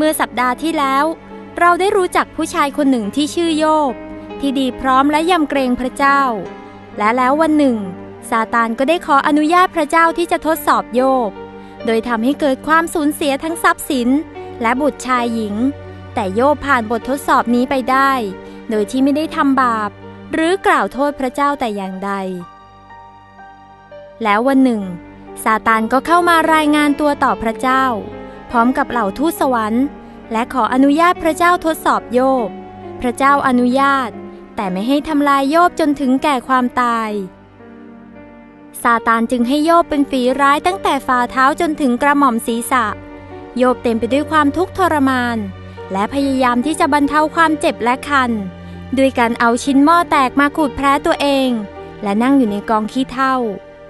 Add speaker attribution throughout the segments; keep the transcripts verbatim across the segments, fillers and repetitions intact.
Speaker 1: มื่อสัปดาห์ที่แล้วเราได้รู้จักผู้ชายคนหนึ่งที่ชื่อโยบที่ดีพร้อมและยำเกรงพระเจ้าและแล้ววันหนึ่งซาตานก็ได้ขออนุญาตพระเจ้าที่จะทดสอบโยบโดยทำให้เกิดความสูญเสียทั้งทรัพย์สินและบุตรชายหญิงแต่โยบผ่านบททดสอบนี้ไปได้โดยที่ไม่ได้ทำบาปหรือกล่าวโทษพระเจ้าแต่อย่างใดแล้ววันหนึ่งซาตานก็เข้ามารายงานตัวต่อพระเจ้าพร้อมกับเหล่าทูตสวรรค์และขออนุญาตพระเจ้าทดสอบโยบพระเจ้าอนุญาตแต่ไม่ให้ทำลายโยบจนถึงแก่ความตายซาตานจึงให้โยบเป็นฝีร้ายตั้งแต่ฝ่าเท้าจนถึงกระหม่อมศีรษะโยบเต็มไปด้วยความทุกข์ทรมานและพยายามที่จะบรรเทาความเจ็บและคันด้วยการเอาชิ้นหม้อแตกมาขูดแผลตัวเองและนั่งอยู่ในกองขี้เถ้า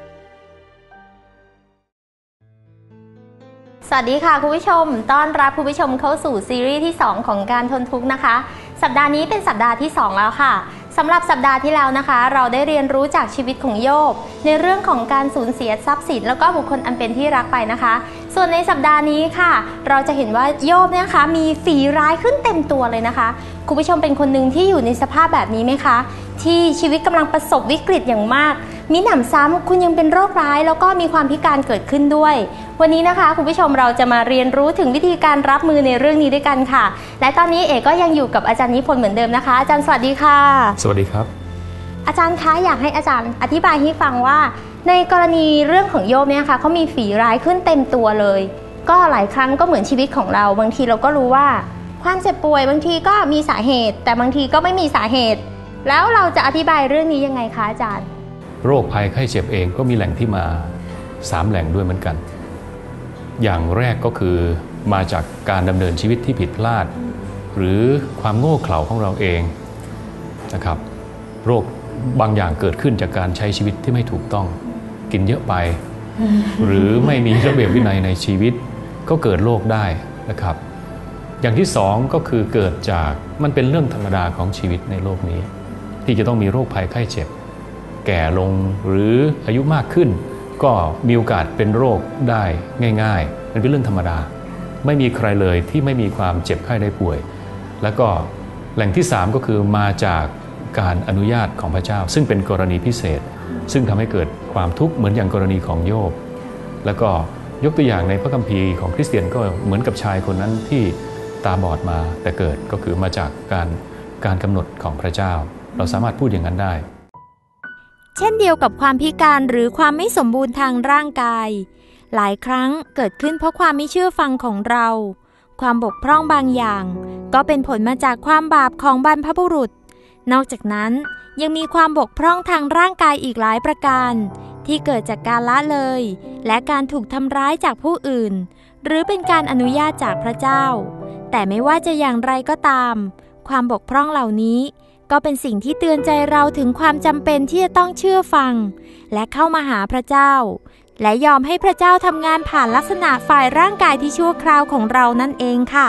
Speaker 1: สวัสดีค่ะคุณผู้ชมต้อนรับคุณผู้ชมเข้าสู่ซีรีส์ที่สองของการทนทุกข์นะคะสัปดาห์นี้เป็นสัปดาห์ที่สองแล้วค่ะสำหรับสัปดาห์ที่แล้วนะคะเราได้เรียนรู้จากชีวิตของโยบในเรื่องของการสูญเสียทรัพย์สินแล้วก็บุคคลอันเป็นที่รักไปนะคะส่วนในสัปดาห์นี้ค่ะเราจะเห็นว่าโยบเนี่ยนะคะมีฝีร้ายขึ้นเต็มตัวเลยนะคะคุณผู้ชมเป็นคนหนึ่งที่อยู่ในสภาพแบบนี้ไหมคะที่ชีวิตกำลังประสบวิกฤตอย่างมากมิหนำซ้ำคุณยังเป็นโรคร้ายแล้วก็มีความพิการเกิดขึ้นด้วยวันนี้นะคะคุณผู้ชมเราจะมาเรียนรู้ถึงวิธีการรับมือในเรื่องนี้ด้วยกันค่ะและตอนนี้เอกก็ยังอยู่กับอาจารย์นิพนธ์เหมือนเดิมนะคะอาจารย์สวัสดีค่ะ
Speaker 2: สวัสดีครับ
Speaker 1: อาจารย์คะอยากให้อาจารย์อธิบายให้ฟังว่าในกรณีเรื่องของโยบเนี่ยค่ะเขามีฝีร้ายขึ้นเต็มตัวเลยก็หลายครั้งก็เหมือนชีวิตของเราบางทีเราก็รู้ว่าความเจ็บป่วยบางทีก็มีสาเหตุแต่บางทีก็ไม่มีสาเหตุแล้วเราจะอธิบายเรื่องนี้ยังไงคะอาจารย์
Speaker 2: โรคภัยไข้เจ็บเองก็มีแหล่งที่มาสามแหล่งด้วยเหมือนกันอย่างแรกก็คือมาจากการดำเนินชีวิตที่ผิดพลาดหรือความโง่เขลาของเราเองนะครับโรคบางอย่างเกิดขึ้นจากการใช้ชีวิตที่ไม่ถูกต้องกินเยอะไป หรือไม่มีระเบียบวินัยในชีวิตก็เกิดโรคได้นะครับอย่างที่สองก็คือเกิดจากมันเป็นเรื่องธรรมดาของชีวิตในโลกนี้ที่จะต้องมีโรคภัยไข้เจ็บแก่ลงหรืออายุมากขึ้นก็มีโอกาสเป็นโรคได้ง่ายๆมันเป็นเรื่องธรรมดาไม่มีใครเลยที่ไม่มีความเจ็บไข้ได้ป่วยแล้วก็แหล่งที่สามก็คือมาจากการอนุญาตของพระเจ้าซึ่งเป็นกรณีพิเศษซึ่งทำให้เกิดความทุกข์เหมือนอย่างกรณีของโยบแล้วก็ยกตัวอย่างในพระคัมภีร์ของคริสเตียนก็เหมือนกับชายคนนั้นที่ตาบอดมาแต่เกิดก็คือมาจากการการกำหนดของพระเจ้าเราสามารถพูดอย่างนั้นได้
Speaker 1: เช่นเดียวกับความพิการหรือความไม่สมบูรณ์ทางร่างกายหลายครั้งเกิดขึ้นเพราะความไม่เชื่อฟังของเราความบกพร่องบางอย่างก็เป็นผลมาจากความบาปของบรรพบุรุษนอกจากนั้นยังมีความบกพร่องทางร่างกายอีกหลายประการที่เกิดจากการละเลยและการถูกทำร้ายจากผู้อื่นหรือเป็นการอนุญาตจากพระเจ้าแต่ไม่ว่าจะอย่างไรก็ตามความบกพร่องเหล่านี้ก็เป็นสิ่งที่เตือนใจเราถึงความจำเป็นที่จะต้องเชื่อฟังและเข้ามาหาพระเจ้าและยอมให้พระเจ้าทำงานผ่านลักษณะฝ่ายร่างกายที่ชั่วคราวของเรานั่นเองค่ะ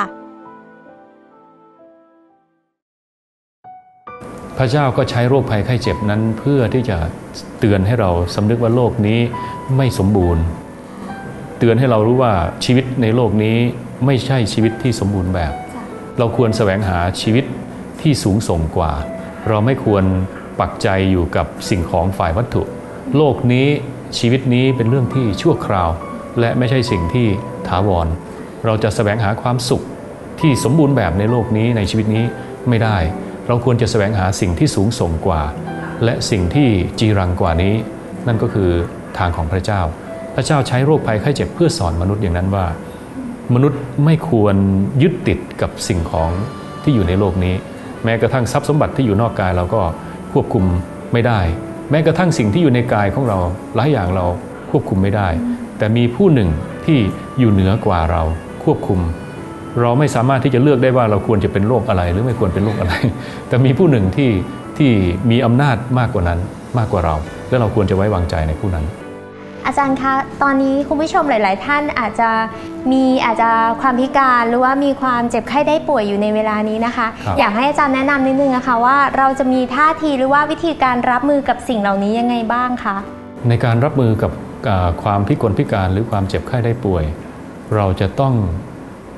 Speaker 2: พระเจ้าก็ใช้โรคภัยไข้เจ็บนั้นเพื่อที่จะเตือนให้เราสำนึกว่าโลกนี้ไม่สมบูรณ์เตือนให้เรารู้ว่าชีวิตในโลกนี้ไม่ใช่ชีวิตที่สมบูรณ์แบบเราควรแสวงหาชีวิตที่สูงส่งกว่าเราไม่ควรปักใจอยู่กับสิ่งของฝ่ายวัตถุโลกนี้ชีวิตนี้เป็นเรื่องที่ชั่วคราวและไม่ใช่สิ่งที่ถาวรเราจะแสวงหาความสุขที่สมบูรณ์แบบในโลกนี้ในชีวิตนี้ไม่ได้เราควรจะแสวงหาสิ่งที่สูงส่งกว่าและสิ่งที่จีรังกว่านี้นั่นก็คือทางของพระเจ้าพระเจ้าใช้โรคภัยไข้เจ็บเพื่อสอนมนุษย์อย่างนั้นว่ามนุษย์ไม่ควรยึดติดกับสิ่งของที่อยู่ในโลกนี้แม้กระทั่งทรัพย์สมบัติที่อยู่นอกกายเราก็ควบคุมไม่ได้แม้กระทั่งสิ่งที่อยู่ในกายของเราหลายอย่างเราควบคุมไม่ได้แต่มีผู้หนึ่งที่อยู่เหนือกว่าเราควบคุมเราไม่สามารถที่จะเลือกได้ว่าเราควรจะเป็นโรคอะไรหรือไม่ควรเป็นโรคอะไรแต่มีผู้หนึ่งที่ที่มีอำนาจมากกว่านั้นมากกว่าเราและเราควรจะไว้วางใจในผู้นั้น
Speaker 1: อาจารย์คะตอนนี้คุณผู้ชมหลายๆท่านอาจจะมีอาจจะความพิการหรือว่ามีความเจ็บไข้ได้ป่วยอยู่ในเวลานี้นะคะอยากให้อาจารย์แนะนำนิดนึงนะคะว่าเราจะมีท่าทีหรือว่าวิธีการรับมือกับสิ่งเหล่านี้ยังไงบ้างคะ
Speaker 2: ในการรับมือกับความพิกลพิการหรือความเจ็บไข้ได้ป่วยเราจะต้อง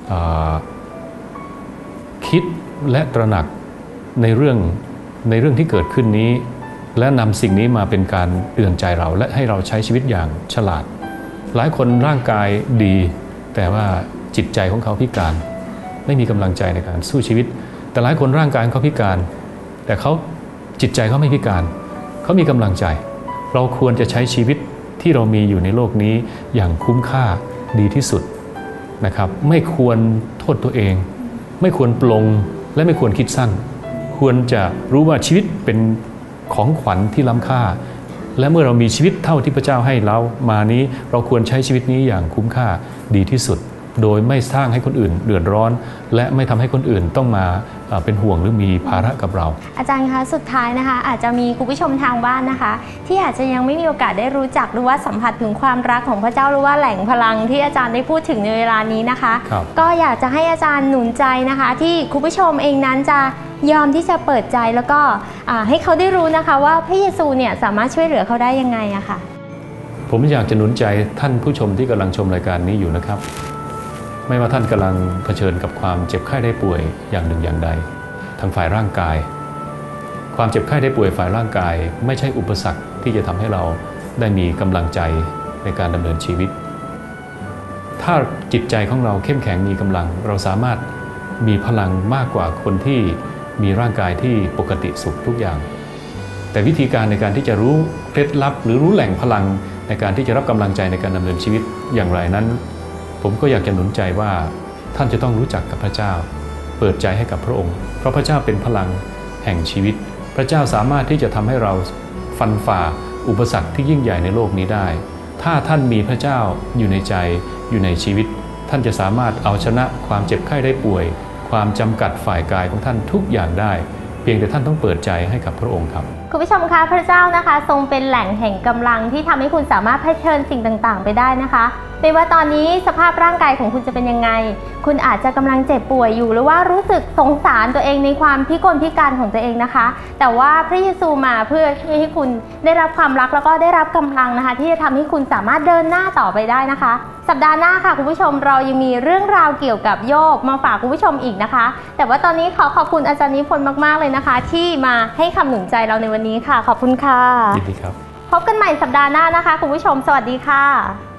Speaker 2: คิดและตระหนักในเรื่องในเรื่องที่เกิดขึ้นนี้และนำสิ่งนี้มาเป็นการเตือนใจเราและให้เราใช้ชีวิตอย่างฉลาดหลายคนร่างกายดีแต่ว่าจิตใจของเขาพิการไม่มีกำลังใจในการสู้ชีวิตแต่หลายคนร่างกายเขาพิการแต่เขาจิตใจเขาไม่พิการเขามีกำลังใจเราควรจะใช้ชีวิตที่เรามีอยู่ในโลกนี้อย่างคุ้มค่าดีที่สุดนะครับไม่ควรโทษตัวเองไม่ควรปลงและไม่ควรคิดสั้นควรจะรู้ว่าชีวิตเป็นของขวัญที่ล้ำค่าและเมื่อเรามีชีวิตเท่าที่พระเจ้าให้เรามานี้เราควรใช้ชีวิตนี้อย่างคุ้มค่าดีที่สุดโดยไม่สร้างให้คนอื่นเดือดร้อนและไม่ทำให้คนอื่นต้องมาเป็นห่วงหรือมีภาระกับเรา
Speaker 1: อาจารย์คะสุดท้ายนะคะอาจจะมีคุณผู้ชมทางบ้านนะคะที่อาจจะยังไม่มีโอกาสได้รู้จักหรือว่าสัมผัสถึงความรักของพระเจ้าหรือว่าแหล่งพลังที่อาจารย์ได้พูดถึงในเวลานี้นะคะก็อยากจะให้อาจารย์หนุนใจนะคะที่คุณผู้ชมเองนั้นจะยอมที่จะเปิดใจแล้วก็ให้เขาได้รู้นะคะว่าพระเยซูเนี่ยสามารถช่วยเหลือเขาได้ยังไงอะค่ะ
Speaker 2: ผมอยากจะหนุนใจท่านผู้ชมที่กำลังชมรายการนี้อยู่นะครับไม่ว่าท่านกำลังเผชิญกับความเจ็บไข้ได้ป่วยอย่างหนึ่งอย่างใดทางฝ่ายร่างกายความเจ็บไข้ได้ป่วยฝ่ายร่างกายไม่ใช่อุปสรรคที่จะทำให้เราได้มีกำลังใจในการดำเนินชีวิตถ้าจิตใจของเราเข้มแข็งมีกำลังเราสามารถมีพลังมากกว่าคนที่มีร่างกายที่ปกติสุขทุกอย่างแต่วิธีการในการที่จะรู้เคล็ดลับหรือรู้แหล่งพลังในการที่จะรับกำลังใจในการดำเนินชีวิตอย่างไรนั้นผมก็อยากจะหนุนใจว่าท่านจะต้องรู้จักกับพระเจ้าเปิดใจให้กับพระองค์เพราะพระเจ้าเป็นพลังแห่งชีวิตพระเจ้าสามารถที่จะทำให้เราฟันฝ่าอุปสรรคที่ยิ่งใหญ่ในโลกนี้ได้ถ้าท่านมีพระเจ้าอยู่ในใจอยู่ในชีวิตท่านจะสามารถเอาชนะความเจ็บไข้ได้ป่วยความจำกัดฝ่ายกายของท่านทุกอย่างได้เพียงแต่ท่านต้องเปิดใจให้กับพระองค์ครับ
Speaker 1: คุณผู้ชมคะพระเจ้านะคะทรงเป็นแหล่งแห่งกำลังที่ทำให้คุณสามารถเผชิญสิ่งต่างๆไปได้นะคะไม่ว่าตอนนี้สภาพร่างกายของคุณจะเป็นยังไงคุณอาจจะกำลังเจ็บป่วยอยู่หรือว่ารู้สึกสงสารตัวเองในความพิกลพิการของตัวเองนะคะแต่ว่าพระเยซูมาเพื่อช่วยให้คุณได้รับความรักแล้วก็ได้รับกำลังนะคะที่จะทำให้คุณสามารถเดินหน้าต่อไปได้นะคะสัปดาห์หน้าค่ะคุณผู้ชมเรายังมีเรื่องราวเกี่ยวกับโยบมาฝากคุณผู้ชมอีกนะคะแต่ว่าตอนนี้ขอขอบคุณอาจารย์นิพนธ์มากๆเลยนะคะที่มาให้คำหนุนใจเราในวันนี้ค่ะขอบคุณค่ะ
Speaker 2: ยินดีครับ
Speaker 1: พบกันใหม่สัปดาห์หน้านะคะคุณผู้ชมสวัสดีค่ะ